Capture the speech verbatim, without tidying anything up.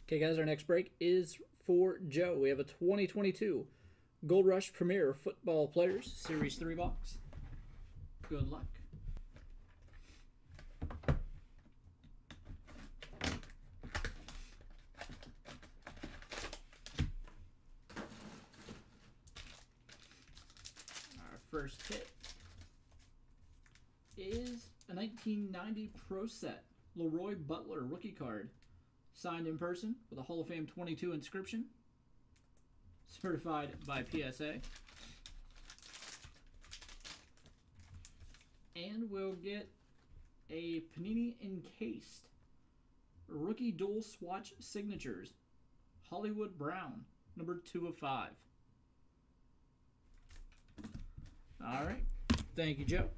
Okay, guys, our next break is for Joe. We have a twenty twenty-two Gold Rush Premier Football Players Series three box. Good luck. Our first hit is a nineteen ninety Pro Set Leroy Butler rookie card. Signed in person with a Hall of Fame twenty-two inscription. Certified by P S A. And we'll get a Panini encased rookie dual swatch signatures. Hollywood Brown, number two of five. All right. Thank you, Joe.